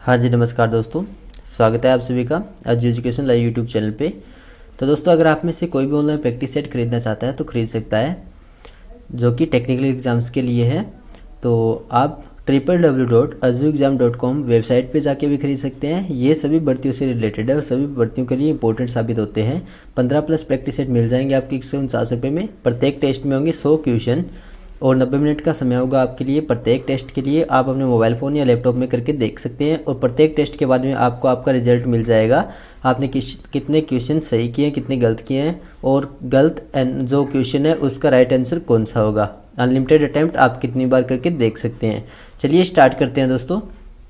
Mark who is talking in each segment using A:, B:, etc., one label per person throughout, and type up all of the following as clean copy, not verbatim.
A: हाँ जी, नमस्कार दोस्तों। स्वागत है आप सभी का आज एजुकेशन लाइव यूट्यूब चैनल पे। तो दोस्तों, अगर आप में से कोई भी ऑनलाइन प्रैक्टिस सेट खरीदना चाहता है तो खरीद सकता है, जो कि टेक्निकल एग्ज़ाम्स के लिए है। तो आप www.azuexam.com वेबसाइट पे जाके भी खरीद सकते हैं। ये सभी भर्तियों से रिलेटेड है और सभी भर्तियों के लिए इंपॉर्टेंट साबित होते हैं। 15+ प्रैक्टिस सेट मिल जाएंगे आपके 149 रुपये में। प्रत्येक टेस्ट में होंगे 100 क्वेश्चन और 90 मिनट का समय होगा आपके लिए। प्रत्येक टेस्ट के लिए आप अपने मोबाइल फ़ोन या लैपटॉप में करके देख सकते हैं और प्रत्येक टेस्ट के बाद में आपको आपका रिजल्ट मिल जाएगा। आपने कितने क्वेश्चन सही किए हैं, कितने गलत किए हैं और गलत जो क्वेश्चन है उसका राइट आंसर कौन सा होगा। अनलिमिटेड अटैम्प्ट आप कितनी बार करके देख सकते हैं। चलिए स्टार्ट करते हैं दोस्तों।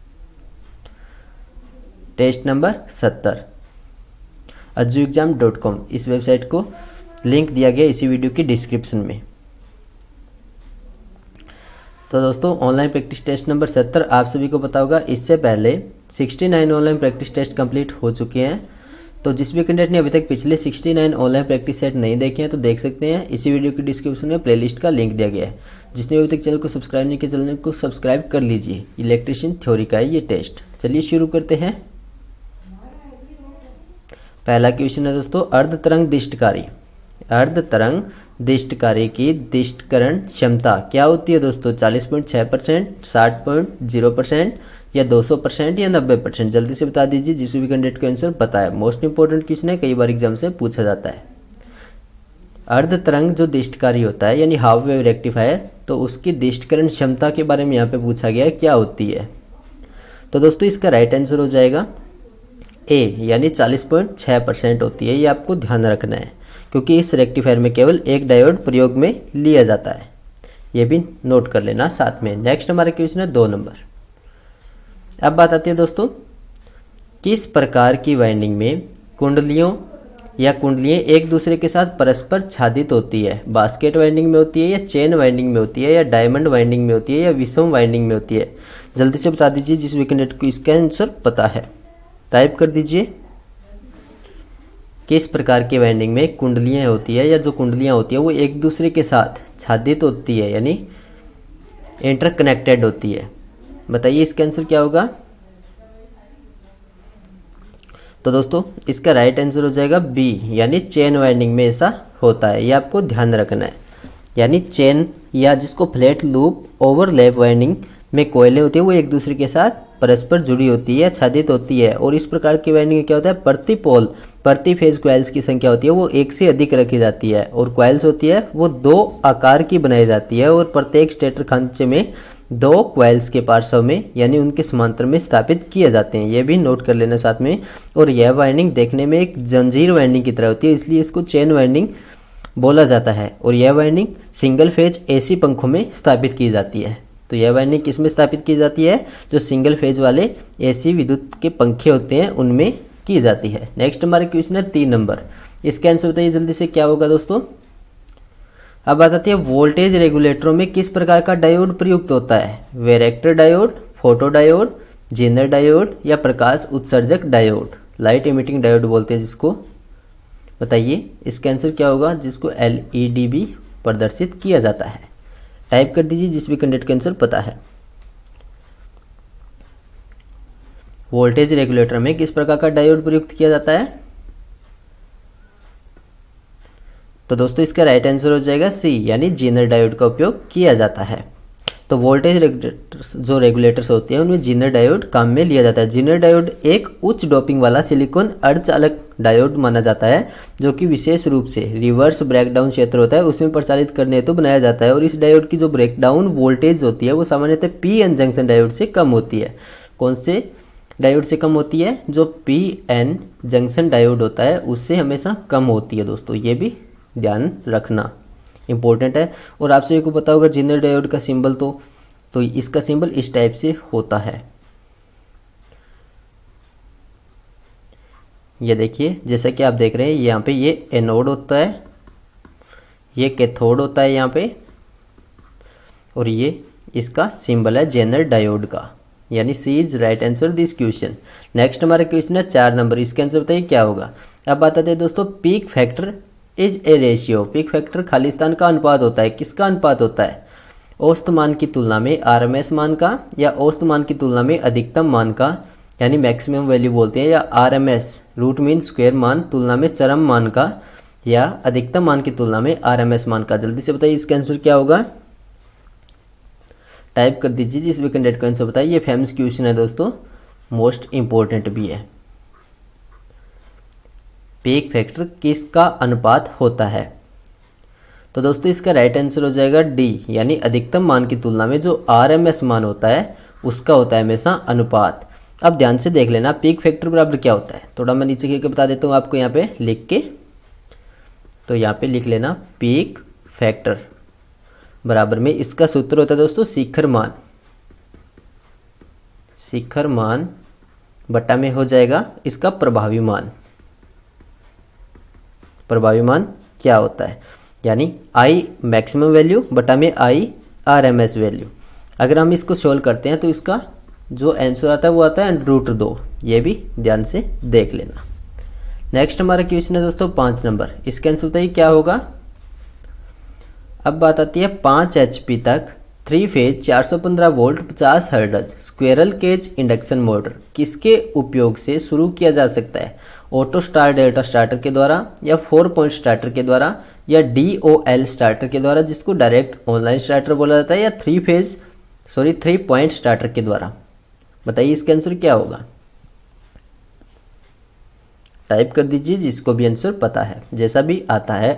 A: टेस्ट नंबर 70 azuexam.com, इस वेबसाइट को लिंक दिया गया इसी वीडियो की डिस्क्रिप्शन में। तो दोस्तों, ऑनलाइन प्रैक्टिस टेस्ट नंबर 70 आप सभी को पता होगा। इससे पहले 69 ऑनलाइन प्रैक्टिस टेस्ट कंप्लीट हो चुके हैं। तो जिस भी कैंडिडेट ने अभी तक पिछले 69 ऑनलाइन प्रैक्टिस सेट नहीं देखे हैं तो देख सकते हैं। इसी वीडियो की डिस्क्रिप्शन में प्लेलिस्ट का लिंक दिया गया है। जिसने अभी तक चैनल को सब्सक्राइब नहीं किया, चैनल को सब्सक्राइब कर लीजिए। इलेक्ट्रिशियन थ्योरी का है ये टेस्ट। चलिए शुरू करते हैं। पहला क्वेश्चन है दोस्तों, अर्धतरंग दिष्टकारी। अर्धतरंग दिष्टकारी की दिष्टकरण क्षमता क्या होती है दोस्तों? 40.6%, 60.0% या 200% या 90%? जल्दी से बता दीजिए जिस भी कैंडिडेट को आंसर पता है। मोस्ट इंपॉर्टेंट क्वेश्चन है, कई बार एग्जाम से पूछा जाता है। अर्धतरंग जो दिष्टकारी होता है यानी हाफ वेव रेक्टिफायर, तो उसकी दिष्टकरण क्षमता के बारे में यहाँ पे पूछा गया है, क्या होती है? तो दोस्तों इसका राइट आंसर हो जाएगा ए यानी 40.6% होती है। ये आपको ध्यान रखना है क्योंकि इस रेक्टिफायर में केवल एक डायोड प्रयोग में लिया जाता है। ये भी नोट कर लेना साथ में। नेक्स्ट हमारा क्वेश्चन है 2 नंबर। अब बात आती है दोस्तों, किस प्रकार की वाइंडिंग में कुंडलियां एक दूसरे के साथ परस्पर छादित होती है? बास्केट वाइंडिंग में होती है या चेन वाइंडिंग में होती है या डायमंड वाइंडिंग में होती है या विषम वाइंडिंग में होती है? जल्दी से बता दीजिए जिस भी कैंडिडेट को इसका आंसर पता है। टाइप कर दीजिए। किस प्रकार की वाइंडिंग में कुंडलियां होती है या जो कुंडलियां होती है वो एक दूसरे के साथ छादित होती है यानी इंटरकनेक्टेड होती है? बताइए इसका आंसर क्या होगा? तो दोस्तों इसका राइट आंसर हो जाएगा बी यानी चेन वाइंडिंग में ऐसा होता है। ये आपको ध्यान रखना है। यानी चेन या जिसको फ्लैट लूप ओवरलैप वाइंडिंग में कोयलें होती है वो एक दूसरे के साथ परस्पर जुड़ी होती है, छादित होती है। और इस प्रकार की वाइंडिंग में क्या होता है, प्रति फेज कॉइल्स की संख्या होती है वो एक से अधिक रखी जाती है और कॉइल्स होती है वो 2 आकार की बनाई जाती है और प्रत्येक स्टेटर खांचे में 2 कॉइल्स के पार्श्व में यानी उनके समांतर में स्थापित किए जाते हैं। ये भी नोट कर लेना साथ में। और यह वाइंडिंग देखने में एक जंजीर वाइंडिंग की तरह होती है, इसलिए इसको चेन वाइंडिंग बोला जाता है। और यह वाइंडिंग सिंगल फेज AC पंखों में स्थापित की जाती है। तो यह वाइंडिंग किस में स्थापित की जाती है? जो सिंगल फेज वाले AC विद्युत के पंखे होते हैं उनमें की जाती है। नेक्स्ट हमारे क्वेश्चन है 3 नंबर। इसका आंसर बताइए जल्दी से क्या होगा दोस्तों। अब बात आती है वोल्टेज रेगुलेटरों में किस प्रकार का डायोड प्रयुक्त होता है? Varactor diode, photo diode, Zener diode या प्रकाश उत्सर्जक डायोड? लाइट इमिटिंग डायोड बोलते हैं जिसको। बताइए इसका आंसर क्या होगा जिसको LED भी प्रदर्शित किया जाता है। टाइप कर दीजिए जिस भी कैंडिडेट का आंसर पता है। वोल्टेज रेगुलेटर में किस प्रकार का डायोड प्रयुक्त किया जाता है? तो दोस्तों इसका राइट आंसर हो जाएगा सी यानी जेनर डायोड का उपयोग किया जाता है। तो वोल्टेज रेगुलेटर्स होते हैं उनमें जेनर डायोड काम में लिया जाता है। जेनर डायोड एक उच्च डोपिंग वाला सिलिकॉन अर्धचालक डायोड माना जाता है जो कि विशेष रूप से रिवर्स ब्रेकडाउन क्षेत्र होता है उसमें प्रचालित करने हेतु बनाया जाता है। और इस डायोड की जो ब्रेकडाउन वोल्टेज होती है वो सामान्यतः PN जंक्शन डायोड से कम होती है। कौन से डायोड से कम होती है? जो PN जंक्शन डायोड होता है उससे हमेशा कम होती है दोस्तों। ये भी ध्यान रखना इंपॉर्टेंट है। और आप सभी को पता होगा जेनर डायोड का सिंबल तो इसका सिंबल इस टाइप से होता है। ये देखिए जैसा कि आप देख रहे हैं यहाँ पे ये एनोड होता है, ये कैथोड होता है यहाँ पे, और ये इसका सिंबल है जेनर डायोड का। यानी C is right answer this question. Next हमारा क्वेश्चन है 4 नंबर। इसका आंसर बताइए क्या होगा। अब बात आते हैं दोस्तों peak factor is a ratio. Peak factor खालिस्तान का अनुपात होता है। किसका अनुपात होता है? औसत मान की तुलना में RMS मान का या औसत मान की तुलना में अधिकतम मान का यानी मैक्सिमम वैल्यू बोलते हैं, या आरएमएस रूट मीन स्क्वायर मान तुलना में चरम मान का या अधिकतम मान की तुलना में आरएमएस मान का। जल्दी से बताइए इसका आंसर क्या होगा, टाइप कर दीजिए जिस भी कैंडिडेट को आंसर बताइए। ये फेमस क्वेश्चन है दोस्तों, मोस्ट इंपॉर्टेंट भी है। पीक फैक्टर किसका अनुपात होता है? तो दोस्तों इसका राइट आंसर हो जाएगा डी, यानी अधिकतम मान की तुलना में जो आरएमएस मान होता है उसका होता है हमेशा अनुपात। अब ध्यान से देख लेना पीक फैक्टर बराबर क्या होता है, थोड़ा मैं नीचे करके बता देता हूँ आपको यहाँ पे लिख के। तो यहाँ पे लिख लेना पीक फैक्टर बराबर में इसका सूत्र होता है दोस्तों शिखर मान, शिखर मान बटा में हो जाएगा इसका प्रभावी मान। प्रभावी मान क्या होता है, यानी आई मैक्सिमम वैल्यू बटा में आई आरएमएस वैल्यू। अगर हम इसको सोल्व करते हैं तो इसका जो आंसर आता है वो आता है √2। ये भी ध्यान से देख लेना। नेक्स्ट हमारा क्वेश्चन है दोस्तों 5 नंबर, इसका आंसर बताइए क्या होगा। अब बात आती है 5 HP तक 3 phase 415 volt 50 hertz squirrel cage induction motor किसके उपयोग से शुरू किया जा सकता है? ऑटो स्टार डेल्टा स्टार्टर के द्वारा, या 4 पॉइंट स्टार्टर के द्वारा, या DOL स्टार्टर के द्वारा जिसको डायरेक्ट ऑनलाइन स्टार्टर बोला जाता है, या 3 पॉइंट स्टार्टर के द्वारा। बताइए इसका आंसर क्या होगा, टाइप कर दीजिए जिसको भी आंसर पता है, जैसा भी आता है।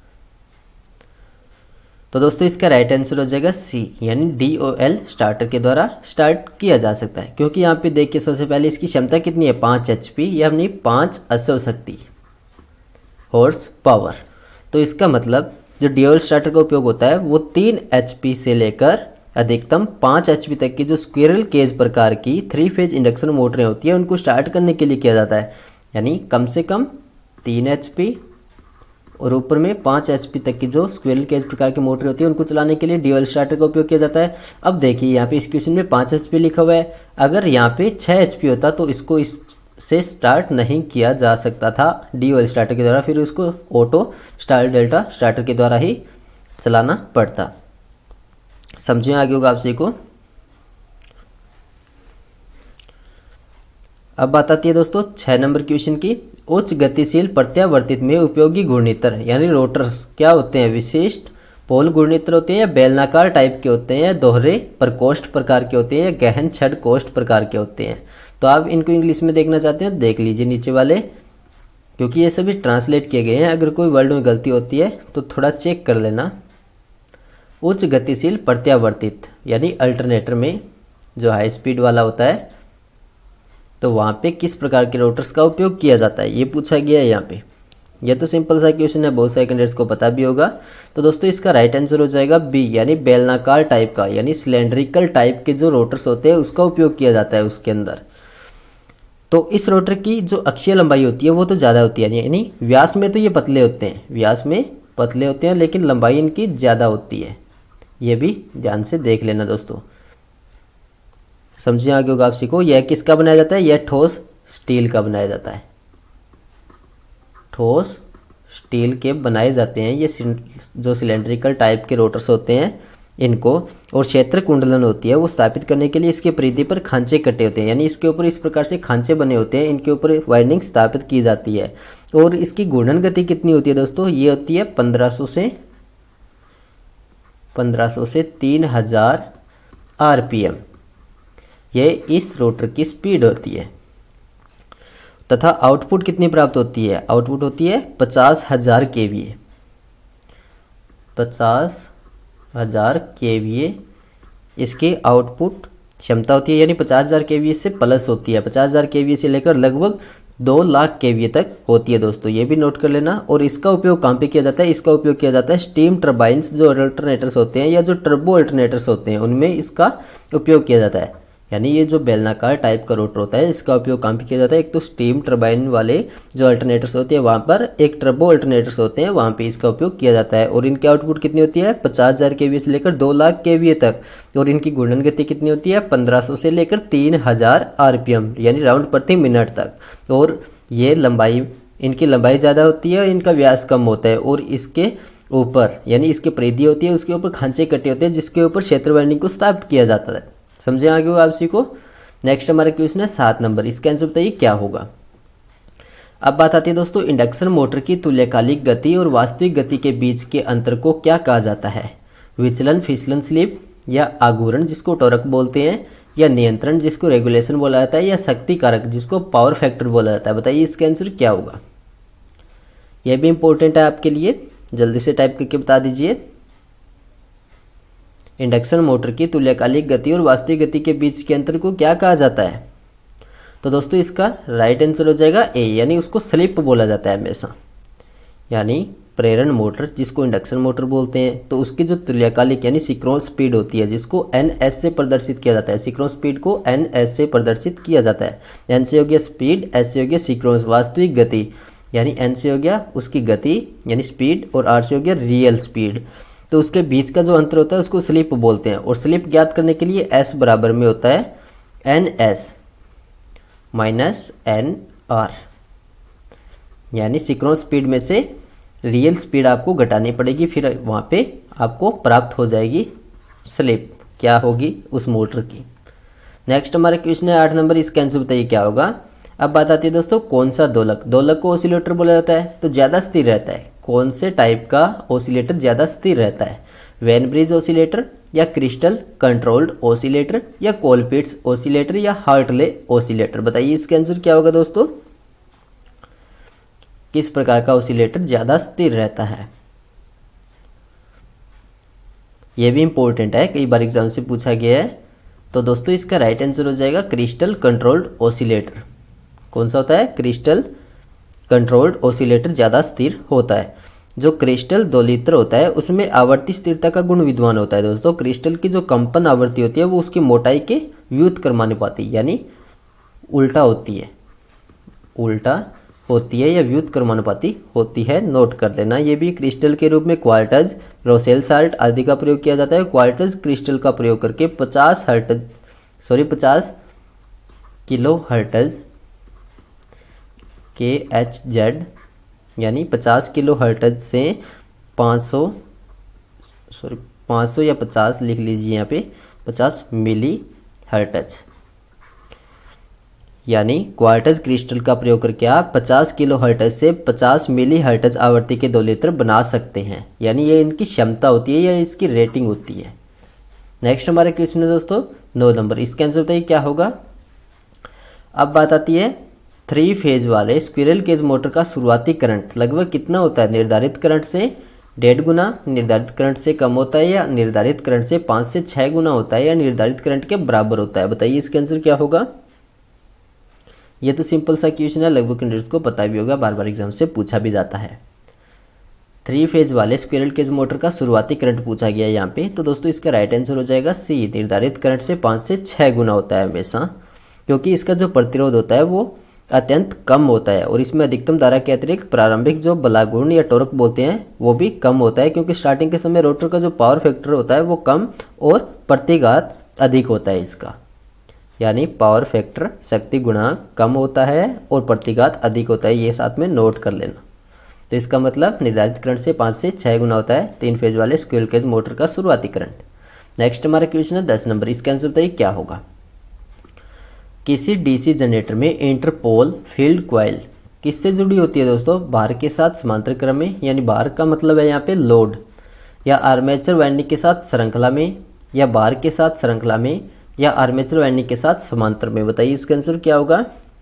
A: तो दोस्तों इसका राइट आंसर हो जाएगा सी, यानी DOL स्टार्टर के द्वारा स्टार्ट किया जा सकता है। क्योंकि यहाँ पे देखिए सबसे पहले इसकी क्षमता कितनी है 5 HP, या अपनी 5 अश्व शक्ति हॉर्स पावर। तो इसका मतलब जो DOL स्टार्टर का उपयोग होता है वो 3 HP से लेकर अधिकतम 5 HP तक की जो स्क्विरल केज प्रकार की 3 फेज इंडक्शन मोटरें होती है उनको स्टार्ट करने के लिए किया जाता है। यानी कम से कम 3 HP और ऊपर में 5 HP तक की जो स्क्विरल केज प्रकार की मोटर होती है उनको चलाने के लिए DOL स्टार्टर का उपयोग किया जाता है। अब देखिए यहाँ पे इस क्वेश्चन में 5 HP लिखा हुआ है, अगर यहाँ पे 6 HP होता तो इसको इससे स्टार्ट नहीं किया जा सकता था DOL स्टार्टर के द्वारा, फिर उसको ऑटो स्टार डेल्टा स्टार्टर के द्वारा ही चलाना पड़ता। समझिए आगे होगा आपसे को। अब बात आती है दोस्तों 6 नंबर क्वेश्चन की। उच्च गतिशील प्रत्यावर्तित में उपयोगी घूर्णित्र यानी रोटर्स क्या होते हैं? विशिष्ट पोल घूर्णित्र होते हैं, या बेलनाकार टाइप के होते हैं, या दोहरे प्रकोष्ठ प्रकार के होते हैं, या गहन छड़ कोष्ठ प्रकार के होते हैं। तो आप इनको इंग्लिश में देखना चाहते हैं देख लीजिए नीचे वाले, क्योंकि ये सभी ट्रांसलेट किए गए हैं। अगर कोई वर्ड में गलती होती है तो थोड़ा चेक कर लेना। उच्च गतिशील प्रत्यावर्तित यानी अल्टरनेटर में जो हाई स्पीड वाला होता है तो वहाँ पे किस प्रकार के रोटर्स का उपयोग किया जाता है, ये पूछा गया है यहाँ पे। ये तो सिंपल सा क्वेश्चन है, बहुत सारे कैंडिडेट्स को पता भी होगा। तो दोस्तों इसका राइट आंसर हो जाएगा बी, यानी बेलनाकार टाइप का यानी सिलेंड्रिकल टाइप के जो रोटर्स होते हैं उसका उपयोग किया जाता है उसके अंदर। तो इस रोटर की जो अक्षीय लंबाई होती है वो तो ज़्यादा होती है, यानी व्यास में तो ये पतले होते हैं, व्यास में पतले होते हैं, लेकिन लंबाई इनकी ज़्यादा होती है। ये भी ध्यान से देख लेना दोस्तों, समझिए आगे होगा आपसी को। यह किसका बनाया जाता है? यह ठोस स्टील का बनाया जाता है, ठोस स्टील के बनाए जाते हैं ये जो सिलेंड्रिकल टाइप के रोटर्स होते हैं इनको। और क्षेत्र कुंडलन होती है वो स्थापित करने के लिए इसके परिधि पर खांचे कटे होते हैं, यानी इसके ऊपर इस प्रकार से खांचे बने होते हैं, इनके ऊपर वाइंडिंग स्थापित की जाती है। और इसकी घूर्णन गति कितनी होती है दोस्तों? ये होती है 1500 से 3000 RPM। ये इस रोटर की स्पीड होती है। तथा आउटपुट कितनी प्राप्त होती है? आउटपुट होती है 50,000 kVA, 50,000 kVA इसकी आउटपुट क्षमता होती है, यानी 50,000 kVA से प्लस होती है। 50,000 kVA से लेकर लगभग 2 लाख kVA तक होती है दोस्तों, ये भी नोट कर लेना। और इसका उपयोग कहाँ पे किया जाता है? इसका उपयोग किया जाता है स्टीम टर्बाइंस जो अल्टरनेटर्स होते हैं या जो टर्बो अल्टरनेटर्स होते हैं उनमें इसका उपयोग किया जाता है। यानी ये जो बेलनाकार टाइप का रोटर होता है इसका उपयोग कहाँ पे किया जाता है? एक तो स्टीम टर्बाइन वाले जो अल्टरनेटर्स होते हैं वहाँ पर, एक टर्बो अल्टरनेटर्स होते हैं वहाँ पे इसका उपयोग किया जाता है। और इनकी आउटपुट कितनी होती है? 50,000 kVA से लेकर 2 लाख kVA तक। और इनकी घूर्णन गति कितनी होती है? 1500 से लेकर 3000 RPM यानी राउंड प्रति मिनट तक। और ये लंबाई, इनकी लंबाई ज़्यादा होती है, इनका व्यास कम होता है। और इसके ऊपर यानी इसकी परिधि होती है उसके ऊपर खांचे कटे होते हैं जिसके ऊपर क्षेत्र वाइंडिंग को स्थापित किया जाता है। समझे आगे हो आपसी को? नेक्स्ट हमारा क्वेश्चन है 7 नंबर, इसका आंसर बताइए क्या होगा। अब बात आती है दोस्तों इंडक्शन मोटर की तुल्यकालिक गति और वास्तविक गति के बीच के अंतर को क्या कहा जाता है। विचलन, फिसलन, स्लिप, या आघूर्ण जिसको टॉर्क बोलते हैं, या नियंत्रण जिसको रेगुलेशन बोला जाता है, या शक्ति कारक जिसको पावर फैक्टर बोला जाता है। बताइए इसका आंसर क्या होगा। यह भी इंपॉर्टेंट है आपके लिए, जल्दी से टाइप करके बता दीजिए। इंडक्शन मोटर की तुल्यकालिक गति और वास्तविक गति के बीच के अंतर को क्या कहा जाता है। तो दोस्तों इसका राइट आंसर हो जाएगा ए, यानी उसको स्लिप बोला जाता है हमेशा। यानी प्रेरण मोटर जिसको इंडक्शन मोटर बोलते हैं, तो उसकी जो तुल्यकालिक यानी सिंक्रोनस स्पीड होती है जिसको ns से प्रदर्शित किया जाता है। सिंक्रोनस स्पीड को ns से प्रदर्शित किया जाता है। n से हो गया स्पीड, s से हो गया सिंक्रोनस वास्तविक गति, यानी n से हो गया उसकी गति यानी स्पीड, और r से हो गया रियल स्पीड। तो उसके बीच का जो अंतर होता है उसको स्लिप बोलते हैं। और स्लिप ज्ञात करने के लिए s बराबर में होता है ns माइनस nr, यानी सिंक्रोनस स्पीड में से रियल स्पीड आपको घटानी पड़ेगी, फिर वहाँ पे आपको प्राप्त हो जाएगी स्लिप, क्या होगी उस मोटर की। नेक्स्ट हमारा क्वेश्चन है 8 नंबर, इसका आंसर बताइए क्या होगा। अब बात आती है दोस्तों कौन सा दोलक, दोलक को ऑसिलेटर बोला जाता है तो ज़्यादा स्थिर रहता है। कौन से टाइप का ऑसिलेटर ज़्यादा स्थिर रहता है। वेन ब्रिज ऑसिलेटर, या क्रिस्टल कंट्रोल्ड ऑसिलेटर, या कोलपिट्स ऑसिलेटर, या हार्टले ऑसिलेटर। बताइए इसका आंसर क्या होगा दोस्तों। किस प्रकार का ऑसिलेटर ज़्यादा स्थिर रहता है। यह भी इंपॉर्टेंट है, कई बार एग्जाम से पूछा गया है। तो दोस्तों इसका राइट आंसर हो जाएगा क्रिस्टल कंट्रोल्ड ऑसिलेटर। कौन सा होता है, क्रिस्टल कंट्रोल्ड ऑसिलेटर ज़्यादा स्थिर होता है। जो क्रिस्टल दोलित्र होता है उसमें आवर्ती स्थिरता का गुण विद्यमान होता है दोस्तों। क्रिस्टल की जो कंपन आवृत्ति होती है वो उसकी मोटाई के व्युत्क्रमानुपाती यानी उल्टा होती है, उल्टा होती है या व्युत्क्रमानुपाती होती है। नोट कर लेना। ये भी क्रिस्टल के रूप में क्वार्टज, रोसेल साल्ट आदि का प्रयोग किया जाता है। क्वार्टज क्रिस्टल का प्रयोग करके 50 किलो हर्टज KHZ यानी 50 किलो हर्टज से 500 या 50 लिख लीजिए यहाँ पे 50 मिली हर्टज, यानी क्वार्टज क्रिस्टल का प्रयोग करके आप 50 किलो हर्टज से 50 मिली हर्टज आवृत्ति के दोलित्र बना सकते हैं। यानी ये इनकी क्षमता होती है या इसकी रेटिंग होती है। नेक्स्ट हमारा क्वेश्चन है दोस्तों 9 नंबर, इसका आंसर बताइए क्या होगा। अब बात आती है 3 फेज वाले स्क्विरल केज मोटर का शुरुआती करंट लगभग कितना होता है। निर्धारित करंट से 1.5 गुना, निर्धारित करंट से कम होता है, या निर्धारित करंट से 5 से 6 गुना होता है, या निर्धारित करंट के बराबर होता है। बताइए इसका आंसर क्या होगा। ये तो सिंपल सा क्वेश्चन है, लगभग कैंडिडेट्स को पता भी होगा, बार बार एग्जाम से पूछा भी जाता है। 3 फेज वाले स्क्विरल केज मोटर का शुरुआती करंट पूछा गया है यहाँ पे। तो दोस्तों इसका राइट आंसर हो जाएगा सी, निर्धारित करंट से 5 से 6 गुना होता है हमेशा, क्योंकि इसका जो प्रतिरोध होता है वो अत्यंत कम होता है। और इसमें अधिकतम धारा के अतिरिक्त प्रारंभिक जो बलागुण या टॉर्क बोलते हैं वो भी कम होता है, क्योंकि स्टार्टिंग के समय रोटर का जो पावर फैक्टर होता है वो कम और प्रतिघात अधिक होता है इसका। यानी पावर फैक्टर शक्ति गुणांक कम होता है और प्रतिघात अधिक होता है, ये साथ में नोट कर लेना। तो इसका मतलब निर्धारित करंट से 5 से 6 गुना होता है 3 फेज वाले स्क्विरल केज मोटर का शुरुआती करंट। नेक्स्ट हमारा क्वेश्चन है 10 नंबर, इसका आंसर बताइए क्या होगा। किसी डीसी जनरेटर में इंटरपोल फील्ड कॉइल किससे जुड़ी होती है दोस्तों। भार के साथ समांतर क्रम में, यानी भार का मतलब है यहाँ पे लोड, या आर्मेचर वाइंडिंग के साथ श्रृंखला में, या भार के साथ श्रृंखला में, या आर्मेचर वाइंडिंग के साथ समांतर में। बताइए इसका आंसर क्या होगा।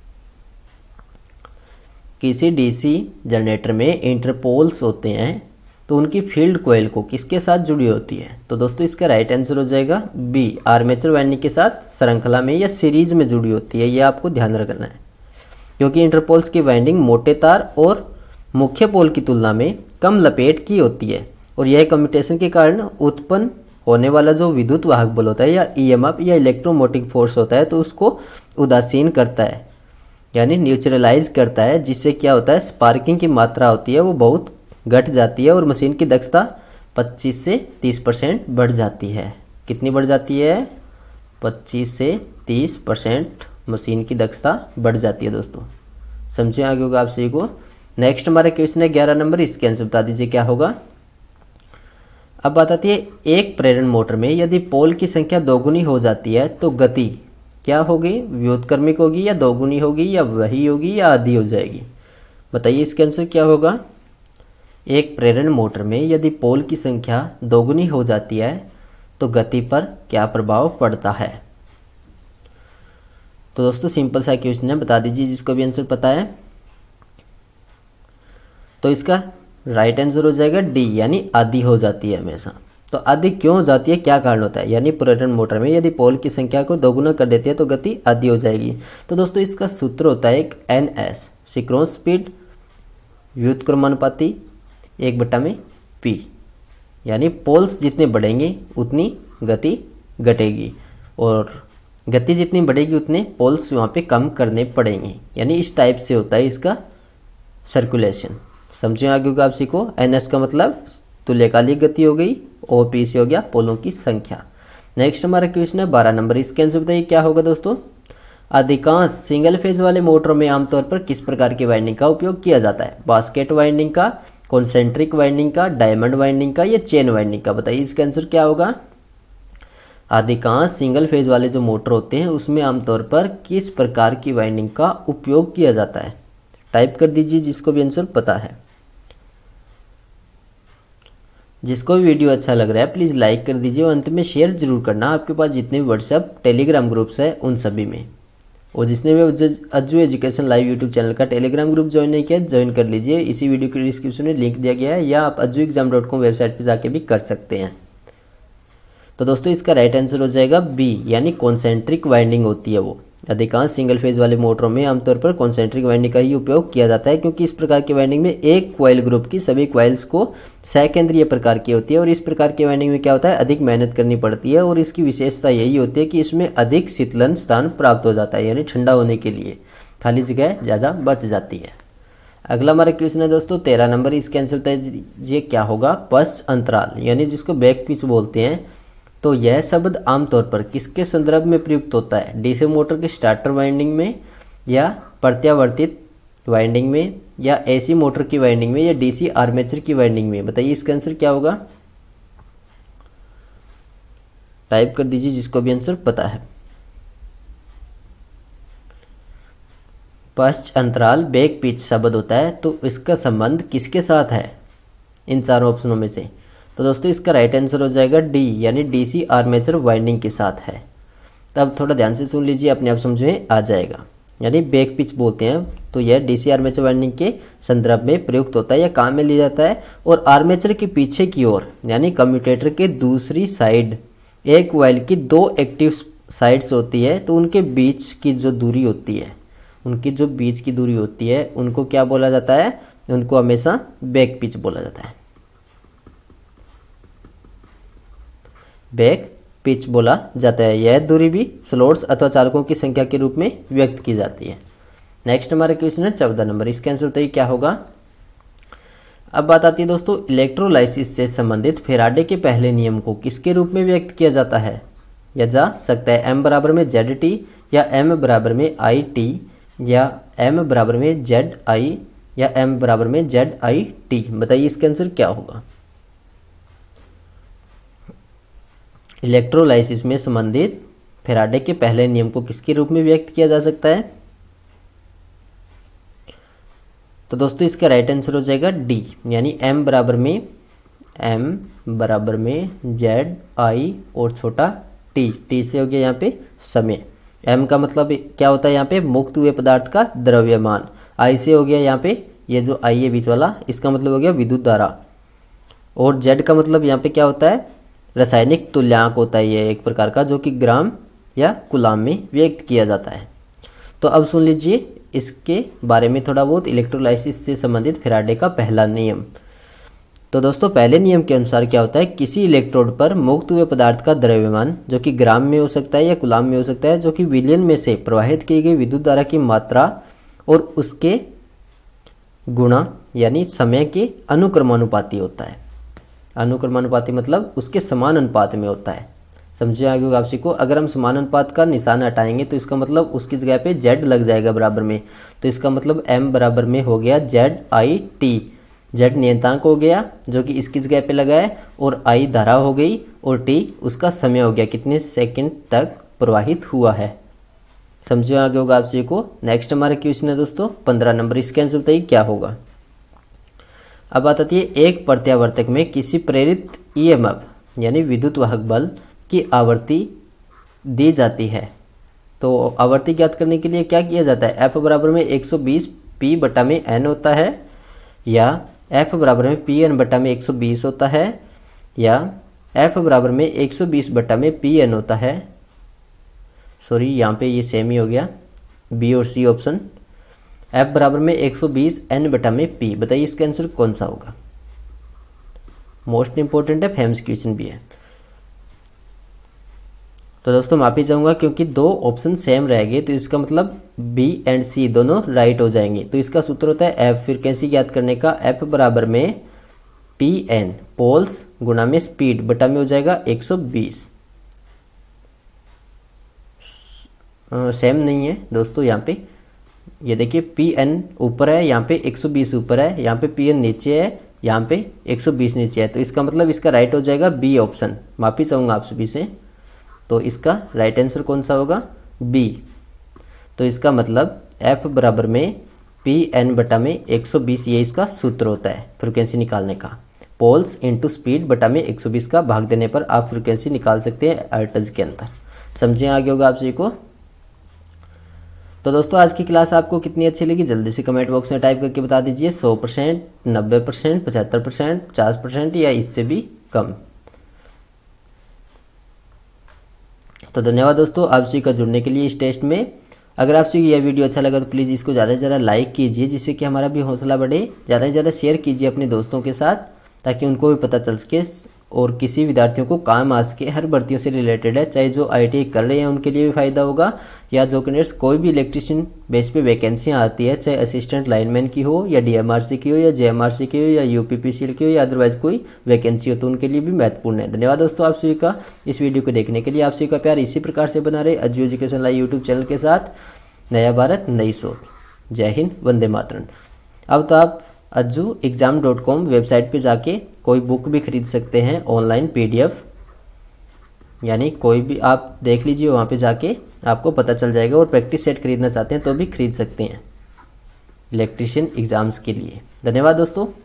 A: किसी डीसी जनरेटर में इंटरपोल्स होते हैं तो उनकी फील्ड कॉइल को किसके साथ जुड़ी होती है। तो दोस्तों इसका राइट आंसर हो जाएगा बी, आर्मेचर वाइंडिंग के साथ श्रृंखला में या सीरीज में जुड़ी होती है। ये आपको ध्यान रखना है, क्योंकि इंटरपोल्स की वाइंडिंग मोटे तार और मुख्य पोल की तुलना में कम लपेट की होती है, और यह कम्यूटेशन के कारण उत्पन्न होने वाला जो विद्युत वाहक बल होता है या ईएमएफ या इलेक्ट्रोमोटिव फोर्स होता है तो उसको उदासीन करता है, यानी न्यूट्रलाइज करता है, जिससे क्या होता है स्पार्किंग की मात्रा होती है वो बहुत घट जाती है और मशीन की दक्षता 25 से 30% बढ़ जाती है। कितनी बढ़ जाती है, 25 से 30% मशीन की दक्षता बढ़ जाती है दोस्तों। समझे आगे होगा आप सही को। नेक्स्ट हमारा क्वेश्चन है 11 नंबर, इसके आंसर बता दीजिए क्या होगा। अब बात आती है एक प्रेरण मोटर में यदि पोल की संख्या दोगुनी हो जाती है तो गति क्या होगी, व्युत्क्रमिक होगी या दोगुनी होगी या वही होगी या आधी हो जाएगी। बताइए इसका आंसर क्या होगा। एक प्रेरण मोटर में यदि पोल की संख्या दोगुनी हो जाती है तो गति पर क्या प्रभाव पड़ता है। तो दोस्तों सिंपल सा क्वेश्चन है, बता दीजिए जिसको भी आंसर पता है। तो इसका राइट आंसर हो जाएगा डी, यानी आधी हो जाती है हमेशा। तो आधी क्यों हो जाती है, क्या कारण होता है, यानी प्रेरण मोटर में यदि पोल की संख्या को दोगुना कर देती है तो गति आधी हो जाएगी। तो दोस्तों इसका सूत्र होता है एक NS, सिंक्रोनस स्पीड व्युत्क्रमानुपाती 1/P, यानी पोल्स जितने बढ़ेंगे उतनी गति घटेगी और गति जितनी बढ़ेगी उतने पोल्स वहाँ पे कम करने पड़ेंगे, यानी इस टाइप से होता है इसका सर्कुलेशन। समझे आगे होगा आप सीखो। NS का मतलब तुल्यकालिक गति हो गई, OP से हो गया पोलों की संख्या। नेक्स्ट हमारा क्वेश्चन है 12 नंबर, इसके आंसर बताइए क्या होगा दोस्तों। अधिकांश सिंगल फेज वाले मोटरों में आमतौर पर किस प्रकार की वाइंडिंग का उपयोग किया जाता है, बास्केट वाइंडिंग का, कॉन्सेंट्रिक वाइंडिंग का, डायमंड वाइंडिंग का या चेन वाइंडिंग का। बताइए इसका आंसर क्या होगा। अधिकांश सिंगल फेज वाले जो मोटर होते हैं उसमें आमतौर पर किस प्रकार की वाइंडिंग का उपयोग किया जाता है। टाइप कर दीजिए जिसको भी आंसर पता है। जिसको भी वीडियो अच्छा लग रहा है प्लीज़ लाइक कर दीजिए और अंत में शेयर जरूर करना आपके पास जितने भी व्हाट्सएप टेलीग्राम ग्रुप्स है उन सभी में। और जिसने भी Ajju education live YouTube channel का टेलीग्राम ग्रुप ज्वाइन नहीं किया ज्वाइन कर लीजिए, इसी वीडियो के डिस्क्रिप्शन में लिंक दिया गया है या आप ajjuexam.com वेबसाइट पर जाके भी कर सकते हैं। तो दोस्तों इसका राइट आंसर हो जाएगा बी, यानी कॉन्सेंट्रिक वाइंडिंग होती है वो। अधिकांश सिंगल फेज वाले मोटरों में आमतौर पर कॉन्सेंट्रिक वाइंडिंग का ही उपयोग किया जाता है, क्योंकि इस प्रकार की वाइंडिंग में एक कॉइल ग्रुप की सभी कॉइल्स को सकेंद्रीय प्रकार की होती है और इस प्रकार की वाइंडिंग में क्या होता है, अधिक मेहनत करनी पड़ती है और इसकी विशेषता यही होती है कि इसमें अधिक शीतलन स्थान प्राप्त हो जाता है, यानी ठंडा होने के लिए खाली जगह ज़्यादा बच जाती है। अगला हमारा क्वेश्चन है दोस्तों 13 नंबर, इसके आंसर बताइए ये क्या होगा। पश्च अंतराल यानी जिसको बैक पिच बोलते हैं, तो यह शब्द आमतौर पर किसके संदर्भ में प्रयुक्त होता है, डीसी मोटर के स्टार्टर वाइंडिंग में या प्रत्यावर्तित वाइंडिंग में या एसी मोटर की वाइंडिंग में या डीसी आर्मेचर की वाइंडिंग में। बताइए इसका आंसर क्या होगा। टाइप कर दीजिए जिसको भी आंसर पता है। पश्च अंतराल बैक पिच शब्द होता है, तो इसका संबंध किसके साथ है इन चारों ऑप्शनों में से। तो दोस्तों इसका राइट आंसर हो जाएगा डी, यानी डीसी आर्मेचर वाइंडिंग के साथ है। तब थोड़ा ध्यान से सुन लीजिए, अपने आप समझ में आ जाएगा। यानी बैक पिच बोलते हैं तो यह डीसी आर्मेचर वाइंडिंग के संदर्भ में प्रयुक्त होता है या काम में लिया जाता है। और आर्मेचर के पीछे की ओर यानी कम्यूटेटर के दूसरी साइड एक कॉइल की दो एक्टिव साइड्स होती है, तो उनके बीच की जो दूरी होती है, उनकी जो बीच की दूरी होती है उनको क्या बोला जाता है, उनको हमेशा बैक पिच बोला जाता है। बैक पिच बोला जाता है। यह दूरी भी स्लॉट्स अथवा चालकों की संख्या के रूप में व्यक्त की जाती है। नेक्स्ट हमारा क्वेश्चन है 14 नंबर, इसके आंसर बताइए क्या होगा। अब बात आती है दोस्तों इलेक्ट्रोलाइसिस से संबंधित फैराडे के पहले नियम को किसके रूप में व्यक्त किया जाता है या जा सकता है। M बराबर में ZT या M बराबर में IT या M बराबर में ZI या M बराबर में ZIT। बताइए इसका आंसर क्या होगा। इलेक्ट्रोलाइसिस में संबंधित फैराडे के पहले नियम को किसके रूप में व्यक्त किया जा सकता है। तो दोस्तों इसका राइट आंसर हो जाएगा डी, यानी M बराबर में ZI और छोटा t से हो गया यहाँ पे समय। M का मतलब क्या होता है यहाँ पे, मुक्त हुए पदार्थ का द्रव्यमान। I से हो गया यहाँ पे ये जो I है बीच वाला, इसका मतलब हो गया विद्युत धारा। और Z का मतलब यहाँ पे क्या होता है, रासायनिक तुल्यांक होता है ये एक प्रकार का, जो कि ग्राम या कूलाम में व्यक्त किया जाता है। तो अब सुन लीजिए इसके बारे में थोड़ा बहुत, इलेक्ट्रोलाइसिस से संबंधित फैराडे का पहला नियम। तो दोस्तों पहले नियम के अनुसार क्या होता है, किसी इलेक्ट्रोड पर मुक्त हुए पदार्थ का द्रव्यमान जो कि ग्राम में हो सकता है या कूलाम में हो सकता है, जो कि विलयन में से प्रवाहित की गई विद्युत धारा की मात्रा और उसके गुणा यानी समय के अनुक्रमानुपाती होता है। अनुक्रमानुपाती मतलब उसके समान अनुपात में होता है। समझिए आगे होगा आपसी को। अगर हम समान अनुपात का निशान हटाएंगे तो इसका मतलब उसकी जगह पे Z लग जाएगा बराबर में, तो इसका मतलब M बराबर में हो गया ZIT। Z नियतांक हो गया जो कि इसकी जगह पे लगा है, और I धारा हो गई और T उसका समय हो गया, कितने सेकंड तक प्रवाहित हुआ है। समझो आगे होगा आप सभी को। नेक्स्ट हमारा क्वेश्चन है दोस्तों 15 नंबर, इसका आंसर बताइए क्या होगा। अब बात आती है एक प्रत्यावर्तक में किसी प्रेरित ईएमएफ यानी विद्युत वाहक बल की आवृत्ति दी जाती है। तो आवृत्ति ज्ञात करने के लिए क्या किया जाता है, एफ बराबर में 120 पी बटा में एन होता है, या एफ बराबर में पी एन बटा में 120 होता है, या एफ बराबर में 120 बटा में पी एन होता है। सॉरी यहाँ पे ये सेम ही हो गया, बी और सी ऑप्शन। एफ बराबर में 120 एन बटा में पी, बताइए इसका आंसर कौन सा होगा। मोस्ट इंपॉर्टेंट है, फेमस क्वेश्चन भी है। तो दोस्तों माफी चाहूँगा क्योंकि दो ऑप्शन सेम रहेंगे, तो इसका मतलब बी एंड सी दोनों राइट हो जाएंगे। तो इसका सूत्र होता है एफ फ्रीक्वेंसी ज्ञात करने का, एफ बराबर में पी एन पोल्स गुणा में स्पीड बटा में हो जाएगा 120। सेम नहीं है दोस्तों, यहाँ पे ये देखिए पी एन ऊपर है, यहाँ पे 120 ऊपर है, यहाँ पे पी एन नीचे है, यहाँ पे 120 नीचे है। तो इसका मतलब इसका राइट हो जाएगा बी ऑप्शन। माफी चाहूँगा आप सभी से। तो इसका राइट आंसर कौन सा होगा, बी। तो इसका मतलब एफ बराबर में पी एन बटा में 120, ये इसका सूत्र होता है फ्रिक्वेंसी निकालने का। पोल्स इंटू स्पीड बटा में 120 का भाग देने पर आप फ्रिक्वेंसी निकाल सकते हैं हर्ट्ज के अंदर। समझे आगे होगा आप सभी को। तो दोस्तों आज की क्लास आपको कितनी अच्छी लगी जल्दी से कमेंट बॉक्स में टाइप करके बता दीजिए। 100%, 90%, 75%, 50% या इससे भी कम। तो धन्यवाद दोस्तों आप सभी का जुड़ने के लिए इस टेस्ट में। अगर आप सभी यह वीडियो अच्छा लगा तो प्लीज़ इसको ज़्यादा से ज़्यादा लाइक कीजिए, जिससे कि हमारा भी हौसला बढ़े। ज़्यादा से ज़्यादा शेयर कीजिए अपने दोस्तों के साथ, ताकि उनको भी पता चल सके और किसी विद्यार्थियों को काम आ सके। हर भर्तियों से रिलेटेड है, चाहे जो ITI कर रहे हैं उनके लिए भी फ़ायदा होगा, या जो कैंडिडेट्स कोई भी इलेक्ट्रिशियन बेस पे वैकेंसियाँ आती है, चाहे असिस्टेंट लाइनमैन की हो, या DMRC की हो, या JMRC की हो, या UPPCL की हो, या अदरवाइज कोई वैकेंसी हो, तो उनके लिए भी महत्वपूर्ण है। धन्यवाद दोस्तों आप सभी का इस वीडियो को देखने के लिए। आप सभी का प्यार इसी प्रकार से बना रहे Ajju education live YouTube channel के साथ। नया भारत नई सोच। जय हिंद, वंदे मातरम। अब तो आप ajjuexam.com वेबसाइट पे जाके कोई बुक भी खरीद सकते हैं ऑनलाइन PDF, यानी कोई भी आप देख लीजिए, वहाँ पे जाके आपको पता चल जाएगा। और प्रैक्टिस सेट खरीदना चाहते हैं तो भी खरीद सकते हैं इलेक्ट्रीशियन एग्ज़ाम्स के लिए। धन्यवाद दोस्तों।